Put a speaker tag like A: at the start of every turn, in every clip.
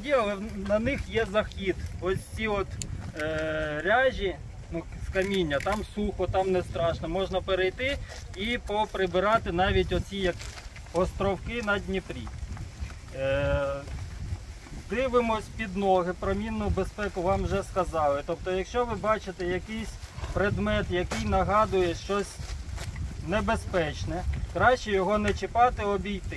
A: воді, але на них є захід. Ось ці от ряжі, ну, з каміння, там сухо, там не страшно. Можна перейти і поприбирати навіть оці як островки на Дніпрі. Дивимось під ноги, про мінну безпеку вам вже сказали. Тобто, якщо ви бачите якийсь предмет, який нагадує щось небезпечне, краще його не чіпати, обійти.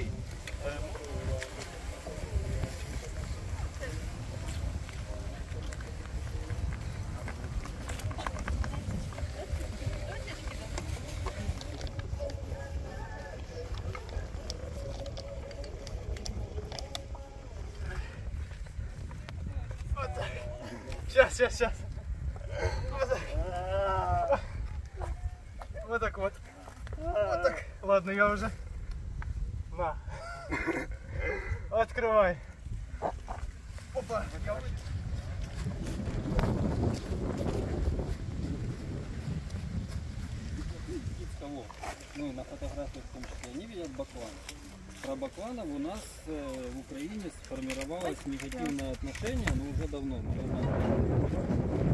B: Сейчас. Вот так вот. Вот так. Ладно, я уже. На. Открывай. Опа.
A: Ну, на фотографиях в том числе, они видят баклан. Про бакланов у нас в Украине сформировалось негативное отношение, но уже давно.